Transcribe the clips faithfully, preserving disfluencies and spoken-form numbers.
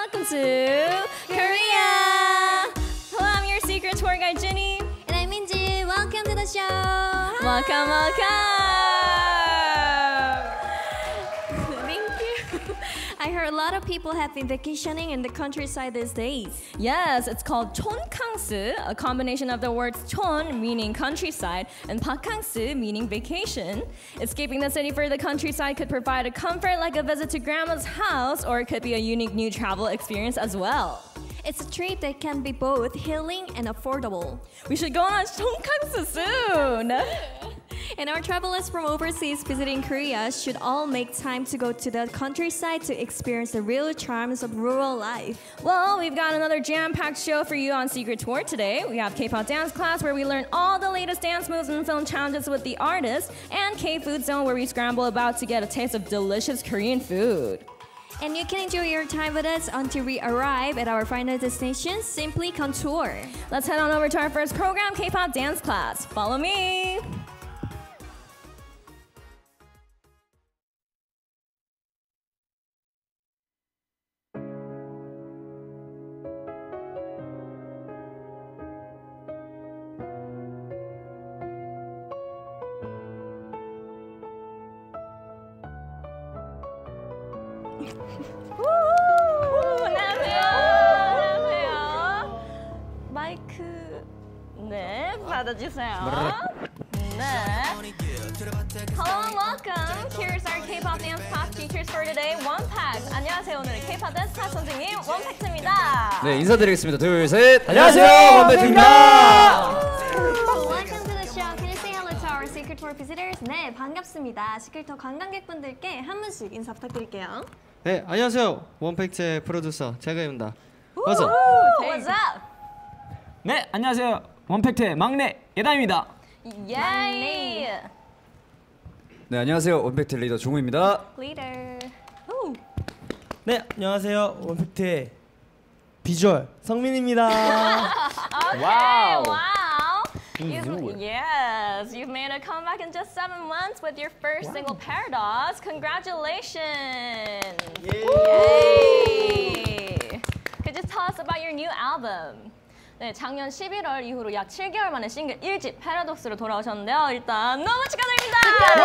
welcome to Korea. Hello, I'm your secret tour guide, Jinny. And I'm Minji. Welcome to the show. Welcome, welcome. I heard a lot of people have been vacationing in the countryside these days. Yes, it's called 촌캉스, a combination of the words 촌, meaning countryside, and 바캉스, meaning vacation. Escaping the city for the countryside could provide a comfort like a visit to grandma's house, or it could be a unique new travel experience as well. It's a trip that can be both healing and affordable. We should go on 촌캉스 soon! And our travelers from overseas visiting Korea should all make time to go to the countryside to experience the real charms of rural life. Well, we've got another jam-packed show for you on Secret Tour today. We have K-pop dance class where we learn all the latest dance moves and film challenges with the artists, and K-food zone where we scramble about to get a taste of delicious Korean food. And you can enjoy your time with us until we arrive at our final destination, Simply Contour. Let's head on over to our first program, K-pop dance class. Follow me. 안녕하세요. 안녕하세요. 마이크 네 받아주세요. 네. Hello and welcome. Here's our K-pop dance class teachers for today. 원팩. 안녕하세요. 오늘의 K-pop dance class 선생님 원팩트입니다. 네, 인사드리겠습니다. 둘, 셋. 안녕하세요, 원팩트입니다. Welcome to the show. Can you say hello to our Secret Tour visitors? 네, 반갑습니다. 시크릿 투어 관광객분들께 한 분씩 인사 부탁드릴게요. 네, 안녕하세요. 원팩트의 프로듀서 재가입니다. What's up? What's up? 네, 안녕하세요. 원팩트의 막내 예담입니다. 예이. 네, 안녕하세요. 원팩트 리더 종우입니다. Leader. 네, 안녕하세요. 원팩트의 비주얼 성민입니다. Okay, Wow. wow. You've, yes, you've made a comeback in just seven months with your first wow. single, Paradox. Congratulations! Yay! Could you tell us about your new album? 네, 작년 십일월 이후로 약 칠 개월 만에 싱글 일 집 패러독스로 돌아오셨는데요. 일단 너무 축하드립니다!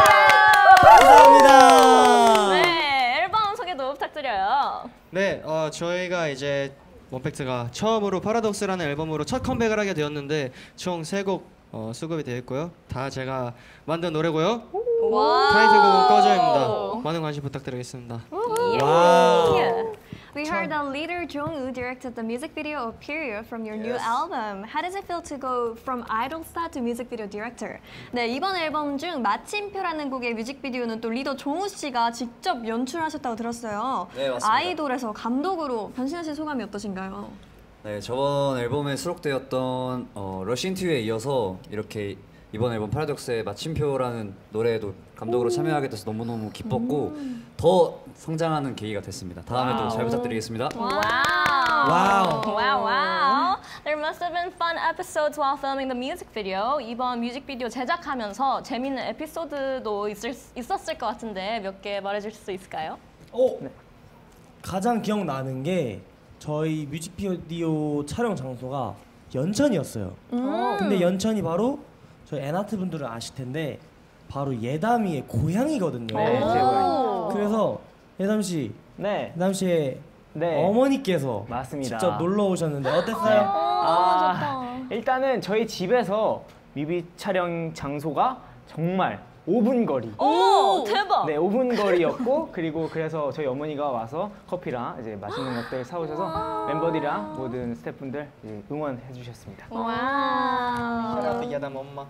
감사합니다. 네, 앨범 소개도 부탁드려요. 네, 어, 저희가 이제 원팩트가 처음으로 파라독스라는 앨범으로 첫 컴백을 하게 되었는데 총 세 곡 어, 수급이 되어 있고요. 다 제가 만든 노래고요. 와우. 타이틀곡은 꺼져입니다. 많은 관심 부탁드리겠습니다. 와우. We heard that leader Jong-woo directed the music video of Period from your new album. How does it feel to go from idol star to music video director? 네, 이번 앨범 중 마침표라는 곡의 뮤직비디오는 또 리더 종우 씨가 직접 연출하셨다고 들었어요. 네, 맞습니다. 아이돌에서 감독으로 변신하신 소감이 어떠신가요? 네, 저번 앨범에 수록되었던 어, 러시인트유에 이어서 이렇게 이번 앨범 파라독스의 마침표라는 노래에도 감독으로 참여하게 돼서 너무너무 기뻤고 음. 더 성장하는 계기가 됐습니다. 다음에도 잘 부탁드리겠습니다. Wow. 와우. Wow, wow. There must have been fun episodes while filming the music video. 이번 뮤직비디오 제작하면서 재밌는 에피소드도 있을, 있었을 것 같은데 몇 개 말해줄 수 있을까요? 어, 네. 가장 기억나는 게 저희 뮤직비디오 촬영 장소가 연천이었어요. 음. 근데 연천이 바로 저희 엔하트 분들은 아실 텐데 바로 예담이의 고향이거든요. 네, 제 고향. 그래서 예담 씨, 네, 예담 씨의 네. 어머니께서 맞습니다. 직접 놀러 오셨는데 어땠어요? 아, 일단은 저희 집에서 뮤비 촬영 장소가 정말 오 분 거리. 오, 대박. 네, 오 분 거리였고 그리고 그래서 저희 어머니가 와서 커피랑 이제 맛있는 것들 사오셔서 멤버들이랑 모든 스태프분들 이제 응원해 주셨습니다. 와우. 야담 엄마.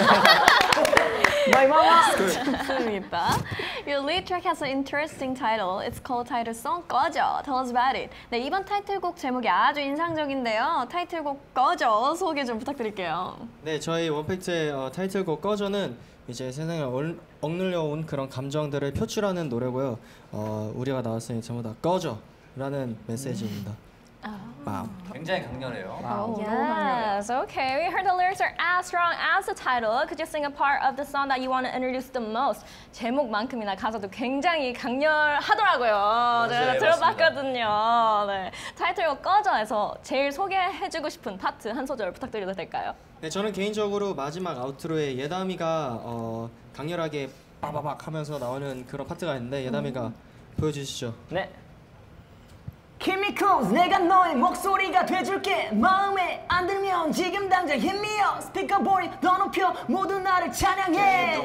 My mama. 좋습니다. Your lead track has an interesting title. It's called title song 꺼져. Tell us about it. 네, 이번 타이틀곡 제목이 아주 인상적인데요. 타이틀곡 꺼져 소개 좀 부탁드릴게요. 네, 저희 원팩트의 어, 타이틀곡 꺼져는 이제 세상에 얼, 억눌려 온 그런 감정들을 표출하는 노래고요. 어, 우리가 나왔으니 전부 다 꺼져 라는 메시지입니다. 와우. 굉장히 강렬해요. 와우. Yes, okay. We heard the lyrics are as strong as the title. Could you sing a part of the song that you want to introduce the most? 제목만큼이나 가사도 굉장히 강렬하더라고요. 제가 네, 들어봤거든요. 네. 타이틀곡 꺼져에서 제일 소개해주고 싶은 파트 한 소절 부탁드려도 될까요? 네, 저는 개인적으로 마지막 아우트로에 예담이가 어, 강렬하게 빠바박 하면서 나오는 그런 파트가 있는데 예담이가 보여주시죠. 네. Chemicals 내가 너의 목소리가 돼줄게 마음에 안 들면 지금 당장 hit me up 스피커 볼륨 더 높여 모두 나를 찬양해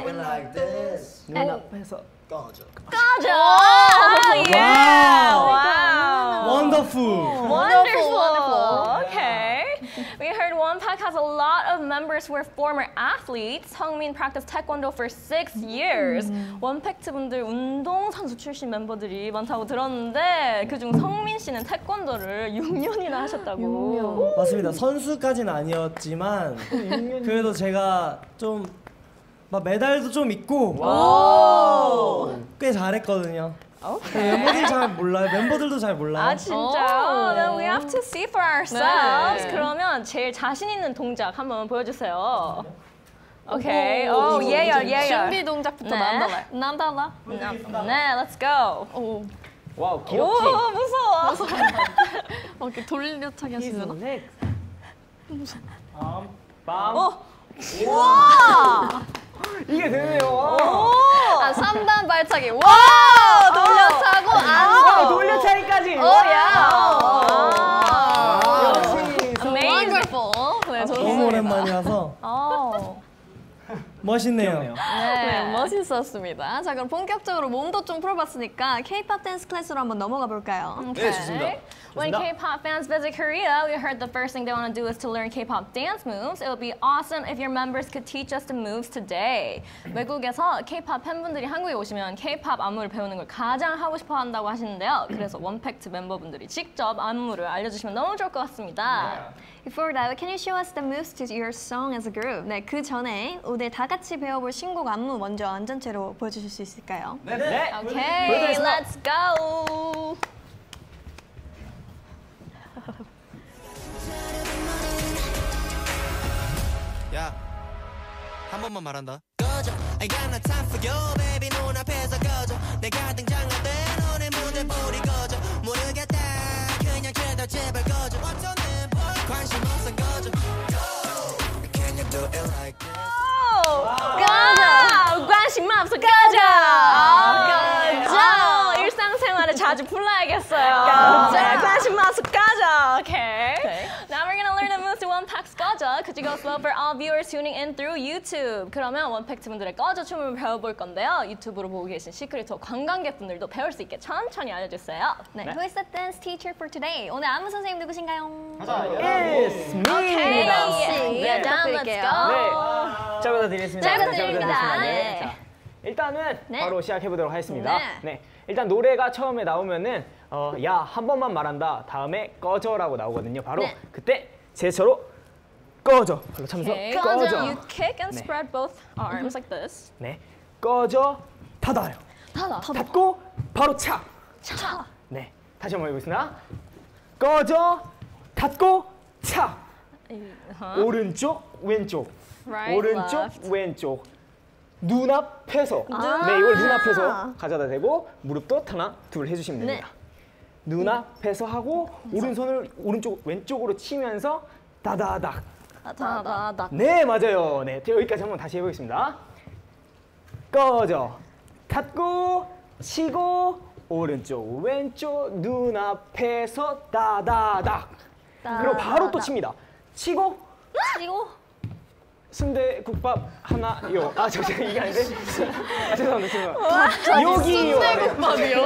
눈앞에서 꺼져 꺼져! Oh, yeah! Wow! 원더풀. Wonderful. Wonderful. Okay. We heard Wonpak has a lot of members who are former athletes. Seungmin practiced taekwondo for six years. 원팩트 분들 운동 선수 출신 멤버들이 많다고 들었는데 그중 성민 씨는 태권도를 육 년이나 하셨다고. 맞습니다. 선수까지는 아니었지만 그래도 제가 좀 막 메달도 좀 있고 꽤 잘했거든요. Okay. 멤버들 잘 몰라요. 멤버들도 잘 몰라요. 아 진짜요? Then we have to see for ourselves. 네. 그러면 제일 자신 있는 동작 한번 보여주세요. 오케이. 오, 예열, 예열. 준비 동작부터 네. 남달라요. 남달라. 네, let's go. 오, 와우 오, 귀엽지? 무서워. 어, 이렇게 돌려차기 하시나? 빰. 어. 우와! 이게 되네요. 아, 삼 단 발차기. 와! 와! 돌려차고 안 와, 돌려차기까지. 오, 야! 와. 역시 Amazing. Wonderful. 네, 너무 좋습니다. 오랜만이라서 어. 멋있네요. 귀엽네요. 네, 멋있었습니다. 자, 그럼 본격적으로 몸도 좀 풀어봤으니까 K-pop 댄스 클래스로 한번 넘어가 볼까요? Okay. 좋습니다. When 좋습니다. K-pop fans visit Korea, we heard the first thing they want to do is to learn K-pop dance moves. It would be awesome if your members could teach us the moves today. 외국에서 K-pop 팬분들이 한국에 오시면 K-pop 안무를 배우는 걸 가장 하고 싶어 한다고 하시는데요. 그래서 원팩트 멤버분들이 직접 안무를 알려주시면 너무 좋을 것 같습니다. Before that, can you show us the moves to your song as a group? 네, 그 전에 오늘 다 같이 배워볼 신곡 안무 먼저 완전체로 보여주실 수 있을까요? 네. 네. Okay, 보여드리겠습니다. let's go. 야, 한 번만 말한다. 꺼져, I got no time for you, baby. 눈앞에서 꺼져. 내가 등장할 때 너네 무대 볼이 꺼져. 모르겠다, 그냥 제발 제발 꺼져. 어쩌는 볼 관심 없어 꺼져. Can you do it like this? 가자! 관심 없어 가자! 가자! 일상생활에 자주 불러야겠어요. 가자! 관심 없어 가자! Okay. Now we're gonna learn the moves to One-Pack's 가자. Could you go slow for all viewers tuning in through YouTube? 그러면 원팩트 분들의 가자 춤을 배워볼 건데요. 유튜브로 보고 계신 시크릿 관광객분들도 배울 수 있게 천천히 알려주세요. 네, Who is the dance teacher for today? 오늘 안무 선생님 누구신가요? It's me. Okay. 네, Down, let's 부탁드릴게요. go. 네. 잘 부탁드리겠습니다. 잘 부탁드립니다. 네. 네. 자, 일단은 네. 바로 시작해 보도록 하겠습니다. 네. 네. 일단 노래가 처음에 나오면은 어, 야, 한 번만 말한다. 다음에 꺼져라고 나오거든요. 바로 네. 그때 제스처로 꺼져. 바로 차면서 Okay. 꺼져. You kick and 네. spread both arms like this. 네. 꺼져 닫아요. 닫아. 닫고 바로 차. 차. 네. 다시 한번 해보겠습니다. 꺼져 닫고 차. Uh-huh. 오른쪽 왼쪽. Right, 오른쪽 left. 왼쪽. 눈앞에서. 네, 이걸 눈앞에서 가져다 대고 무릎도 하나 둘 해주시면 됩니다. 눈앞에서 하고 오른손을 오른쪽 왼쪽으로 치면서 다다닥. 닫아. 네, 맞아요. 네, 여기까지 한번 다시 해보겠습니다. 꺼져 닫고 치고 오른쪽 왼쪽 눈앞에서 다다닥. 그리고 바로 또 칩니다. 치고 치고 순대국밥 하나요. 아, 저 제가 이게 아닌데. 아, 죄송합니다. 죄송합니다. 여기요. 순대국밥이요?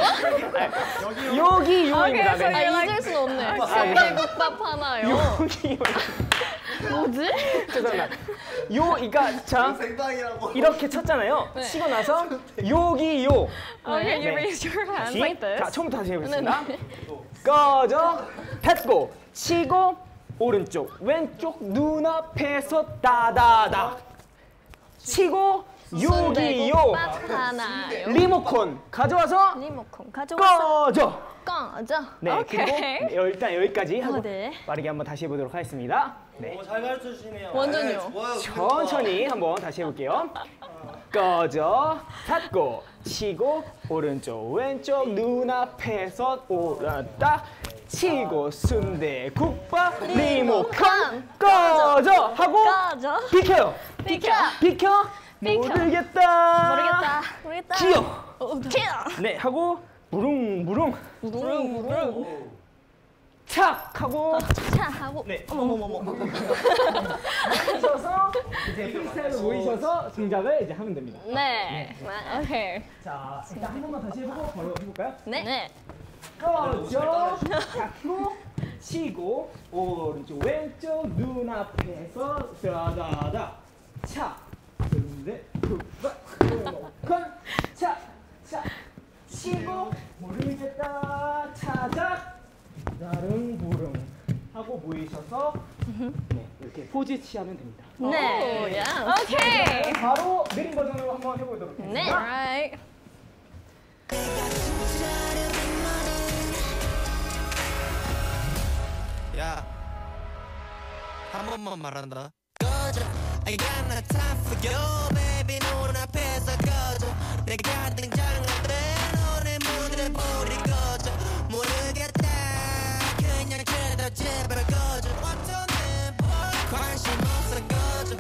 여기요입니다. 네. 아, 잊을 순 없네. 순대국밥 하나요. 여기요. 뭐지? 죄송합니다. 요, 그러니까 자 이렇게 쳤잖아요. 치고 나서 여기요. Okay, you 네. raise your hands 다시. like this. 자, 처음부터 다시 해보겠습니다. 꺼져 닫고 치고 오른쪽 왼쪽 눈앞에서 다다닥 치고 요기요. 순대국밥 하나요. 리모컨 가져와서 리모컨 가져와서 꺼져. 꺼져. 네, 그리고 오케이. 네, 일단 여기까지 하고 어, 네. 빠르게 한번 다시 해보도록 하겠습니다. 네, 오, 잘 가르쳐 주시네요. 완전요. 천천히 한번 다시 해볼게요. 꺼져, 닫고, 치고, 오른쪽, 왼쪽, 눈앞에서 오른다, 치고, 순대국밥, 리모컨, 꺼져 하고 꺼져. 비켜요. 비켜. 비켜. 비켜. 모르겠다. 모르겠다. 모르겠다. 기어. 어, 기어. 네, 하고 무릉무릉 무릉 무릉. 착 하고 차 하고. 네. 어머머머머. 모이셔서 이제 프리스타일로 모이셔서 동작을 이제 하면 됩니다. 네. 오케이. 자, 일단 한 번만 다시 해보고 바로 해볼까요? 네. 네. 꺼져, 닫고, 치고, 오른쪽, 왼쪽, 눈앞에서 다다다, 차, 근데 굿바, 리모컨, 차, 차, 치고, 모르겠다, 찾아, 나릉부릉 하고 모이셔서 네, 이렇게 포즈 취하면 됩니다. 네. 야. 오케이. 바로 느린 버전으로 한번 해보도록 네. 하겠습니다. Alright. 야, 한 번만 말한다. 꺼져, I got no time for you, baby. 눈앞에서 꺼져. 내가 등장할 때 너네 무대를 보리 꺼져. 모르겠다, 그냥 그래도 제발 꺼져. 어쩌네, 관심 없어 꺼져.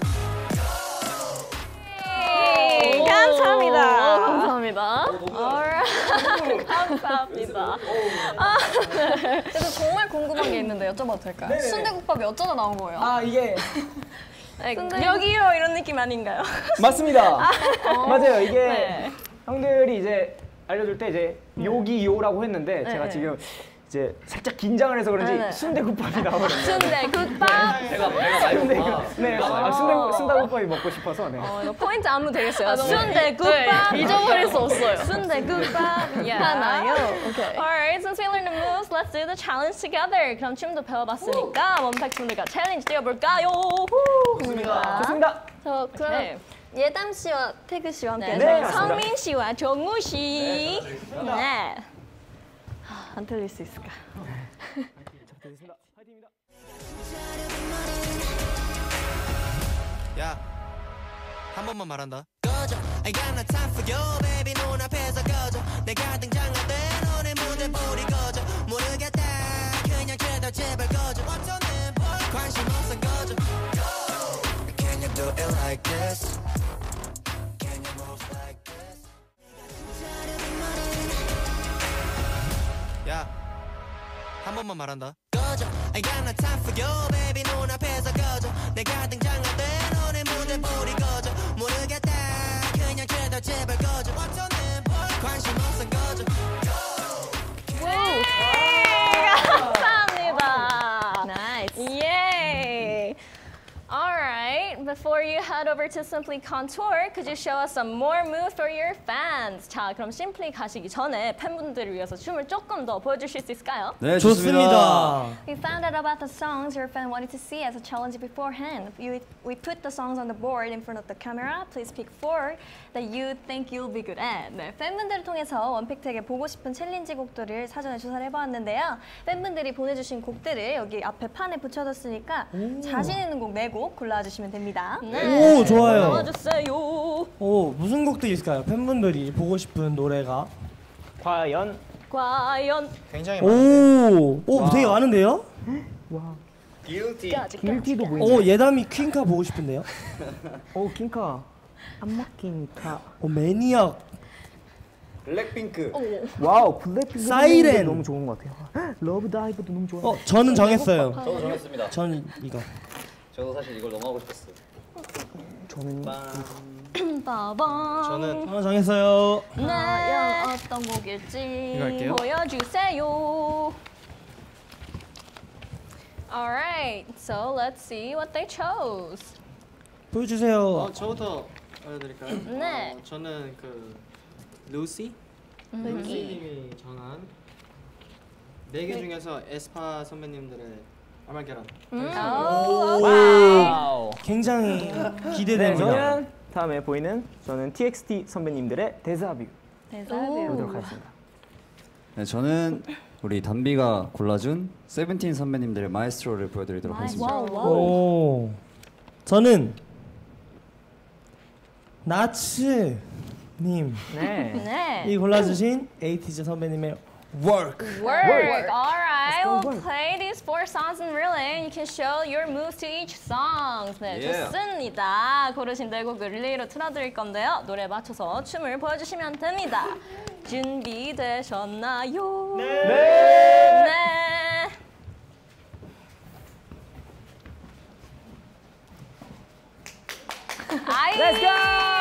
Hey, 감사합니다. 감사합니다. Alright. 감사합니다. 아, 그래서 정말 궁금한 게 있는데 여쭤봐도 될까요? 네네네. 순대국밥이 어쩌다 나온 거예요? 아, 이게 like, 여기요 이런 느낌 아닌가요? 맞습니다. 맞아요. 이게 네. 형들이 이제 알려줄 때 이제 요기요라고 했는데 제가 네. 지금 이제 살짝 긴장을 해서 그런지 네, 네. 순대국밥이 나오거든요. 순대국밥. 배가 배가 많이 순대, 고파. 네, 아, 순대 순대국밥이 먹고 싶어서 네. 어, 이거 포인트 안무 되겠어요. 아, 순대국밥. 네, 잊어버릴 수 없어요. 순대국밥. Yeah. 하나요? 오케이. Alright, since we learned the moves, let's do the challenge together. 그럼 춤도 배워봤으니까 원팩 분들과 챌린지 뛰어볼까요? 좋습니다. 좋습니다. 저 그럼 오케이. 예담 씨와 태그 씨와 함께 네, 네, 네. 맞습니다. 성민 씨와 정우 씨. 네. 안 틀릴 수 있을까? 좋습니다. 파이팅입니다. 야, 한 번만 말한다. 꺼져, I got no time for you, baby. 눈앞에서 꺼져. 내가 등장할 때 너네 무대 보리 꺼져. 모르겠다, 그냥 그래도 제발 꺼져. 어쩌네, 관심 없어 꺼져. Can you do it like this? Can you move like this? 야, 한 번만 말한다. 꺼져, I got no time for you, baby. 눈앞에서 꺼져. 내가 등장할 때 너네 무대 보리 꺼져. 모르겠다, 그냥 그래도 제발 꺼져. 어쩌네, 관심 없어 꺼져. 감사합니다. Nice. Yay! Alright, before you head over to Simply Contour, could you show us some more moves for your fans? 자, 그럼 Simply 가시기 전에 팬분들을 위해서 춤을 조금 더 보여주실 수 있을까요? 네, 좋습니다. We found out about the songs your fan wanted to see as a challenge beforehand. You, we put the songs on the board in front of the camera. Please pick four that you think you'll be good at. 네, 팬분들을 통해서 원픽택에 보고 싶은 챌린지 곡들을 사전에 조사를 해보았는데요. 팬분들이 보내주신 곡들을 여기 앞에 판에 붙여뒀으니까 자신 있는 곡 네 곡 골라주시면 됩니다. 네. 오, 좋아요. 나와주세요. 오, 무슨 곡들이 있을까요? 팬분들이 보고 싶은 노래가. 과연 과연 굉장히 많은데. 오, 오, 되게 많은데요? 까지 길티도 보이네. 오, 예담이 퀸카 보고 싶은데요? 오, 킹카. 안 먹힌 카. 오, 매니악. 블랙핑크. 와우, 블랙핑크 사이렌. 너무 좋은 것 같아요. 러브 다이브도 너무 좋아요. 어, 저는 정했어요. 저도 정했습니다. 저는 이거. 저도 사실 이걸 너무 하고 싶었어요. 저는 빠밤. 저는 저는 정했어요. 과연 어떤 곡일지 이거 할게요. 보여주세요. Alright, so let's see what they chose. 보여주세요. 어, 저부터 알려드릴까요? 네. 어, 저는 그 루시 루시님이 정한 네 개 중에서 에스파 선배님들의 아말게란. 오, 와우. 굉장히 네, 기대됩니다. 저는 다음에 보이는 저는 티엑스티 선배님들의 데자뷰 데자뷰. 보도록 하겠습니다. 네, 저는 우리 담비가 골라준 세븐틴 선배님들의 마에스트로를 보여드리도록 하겠습니다. 와우 와우. 오, 저는 나츠님 네. 네. 이 골라주신 에이티즈 선배님의 Work. Work. All right, go we'll work. play these four songs in relay. You can show your moves to each song. 네, Yeah. 좋습니다. 고르신 대곡을 릴레이로 틀어드릴 건데요. 노래 맞춰서 춤을 보여주시면 됩니다. 준비되셨나요? 네. 네. 아이. Let's go.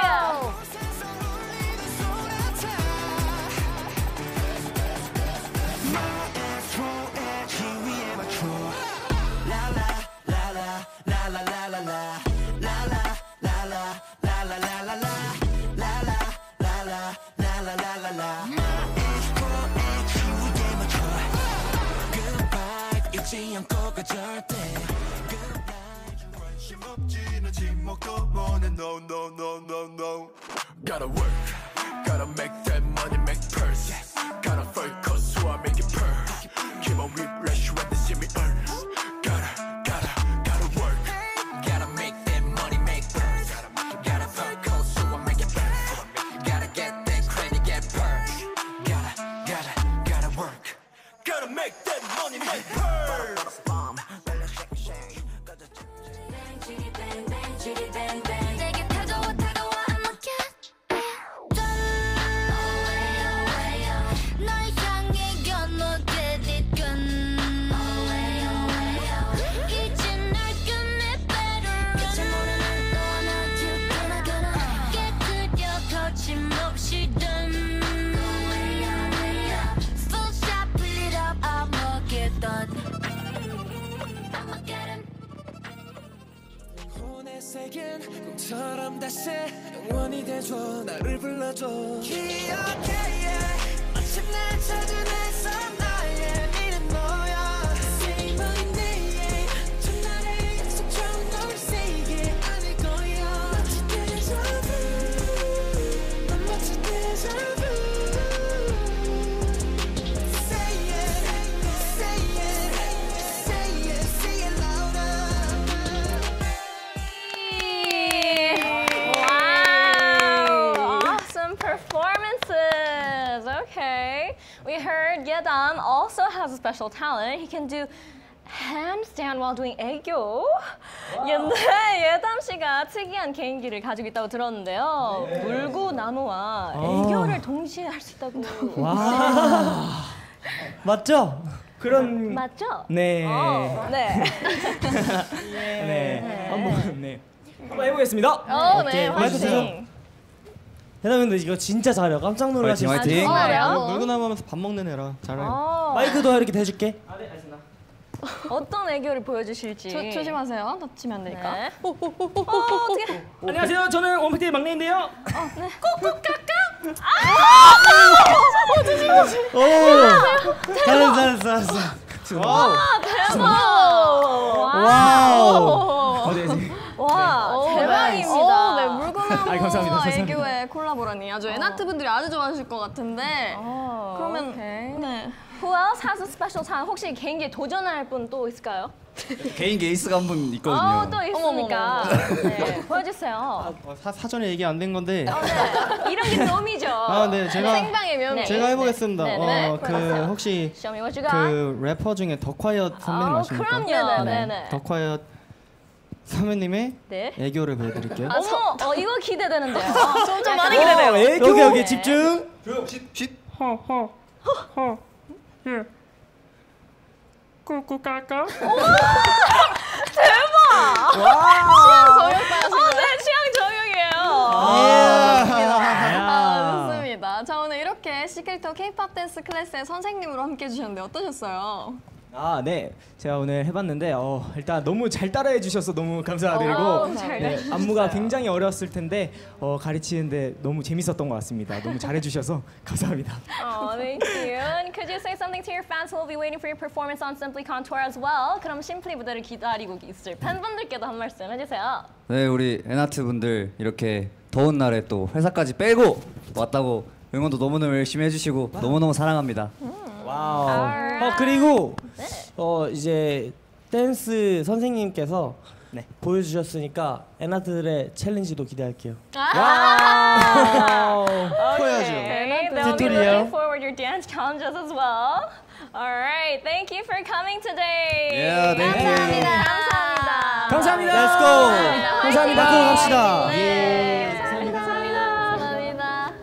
No, no, no, no, no. Gotta work, gotta make that money, make purse. Gotta focus, so I make it purr. Keep on refresh when they see me earn. Gotta, gotta, gotta work. Gotta make that money, make purse. Gotta focus, so I make it purr. Gotta get that credit, get purr. Gotta, gotta, gotta work. Gotta make that money, make purse. 꿈처럼 다시 영원히 돼줘 나를 불러줘 기억해 yeah. 마침 날 찾은 애서 나의 미는 너야 Say my name 첫날의 약속처럼 널 세게 안을 거야 마치 데자뷰 난 마치 데자뷰 Say it Say it Say it Say it louder Performances. Okay. We heard Yedam also has a special talent. He can do handstand while doing 애교. 근데 예담 씨가 특이한 개인기를 가지고 있다고 들었는데요. 물고 나무와 애교를 동시에 할 수 있다고. 와. 맞죠? 그런 맞죠? 네. 어, 네. 네. 한번 네. 한번 해보겠습니다. 어, 네. 마이크 주세요. 화이팅. 대답인데 이거 진짜 잘해요. 깜짝 놀라실 수 화이팅, 있어요. 화이팅. 정말요? 물고 나무하면서 밥 먹는 애라 잘해. 어, 마이크도 이렇게 대줄게. 어떤 애교를 보여주실지. 조, 조심하세요. 다치면 안 되니까. 네. 어, 어떻게? 안녕하세요. 저는 원팩트의 막내인데요. 꾹꾹 깎아. 오. 잘했어, 잘했어, 잘했어. 와우. 대박. 와우. 어, 네, 네. 와, 오, 대박입니다. 네. 오, 네, 물구나무와 아이, 감사합니다, 감사합니다. 애교의 콜라보라니 아주 에나트 분들이 아주 좋아하실 것 같은데. 어, 그러면 오케이. 네. Who else has a special talent? 혹시 개인기에 도전할 분 또 있을까요? 개인기 에이스가 한 분 있거든요. 어, 또 있으니까. 네, 보여주세요. 어, 사, 사전에 얘기 안 된 건데. 어, 네. 이런 게 놈이죠. 아, 네, 제가 생방의 묘미. 네. 제가 해보겠습니다. 네, 네. 어, 그 보여주세요. 혹시 Show me what you got. 그 래퍼 중에 더콰이엇 선배님 어, 아십니까? 그럼요. 네, 네. 더콰이엇 선배님의 네. 애교를 보여드릴게요. 아, 어머, 어, 이거 기대되는데요. 어, 좀, 좀 많이 기대돼요. 애교. 여기 여기 집중. 어, 네, 취향 저격이에요. 아, 좋습니다. 자, 오늘 이렇게 시크릿 K-팝 댄스 클래스의 선생님으로 함께 해주셨는데 어떠셨어요? 아, 네. 제가 오늘 해봤는데 어, 일단 너무 잘 따라해 주셔서 너무 감사드리고 어, 잘 네, 안무가 굉장히 어려웠을 텐데 어, 가르치는데 너무 재밌었던 것 같습니다. 너무 잘해 주셔서 감사합니다. Oh, thank you. And could you say something to your fans who will be waiting for your performance on Simply Contour as well? 그럼 심플리 무대를 기다리고 있을 팬분들께도 한 말씀 해주세요. 네, 우리 에나트 분들 이렇게 더운 날에 또 회사까지 빼고 왔다고 응원도 너무너무 열심히 해주시고 너무너무 사랑합니다. 와우. 어 그리고 어 이제 댄스 선생님께서 네. 보여주셨으니까 에나들의 챌린지도 기대할게요. 와우. 보여줘. Okay, they'll be looking forward your dance challenges as well. All right, thank you for coming today. Yeah, thank you. 감사합니다. 감사합니다. Let's go. 감사합니다. 화이팅! 갑시다. 네. 감사합니다. 감사합니다.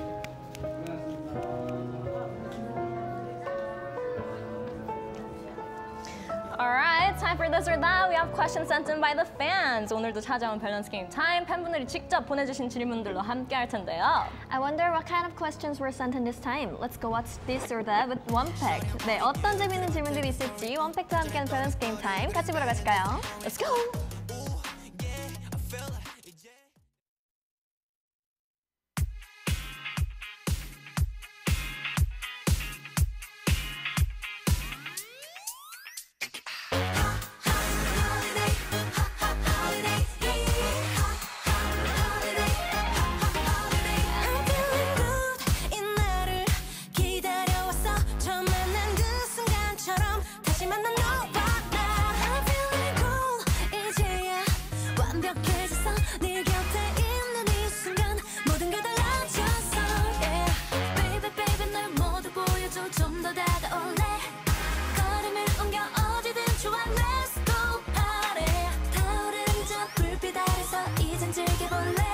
Alright, time for this or that. We have questions sent in by the fans. 오늘도 찾아온 밸런스 게임 타임. 팬분들이 직접 보내주신 질문들로 함께 할 텐데요. I wonder what kind of questions were sent in this time. Let's go watch this or that with 원팩. 네, 어떤 재밌는 질문들이 있을지 원팩과 함께하는 밸런스 게임 타임 같이 보러 가실까요? Let's go! 좀더 다가올래 걸음을 옮겨 어디든 좋아 Let's go party 타오르는 저 불빛 아래서 이젠 즐겨볼래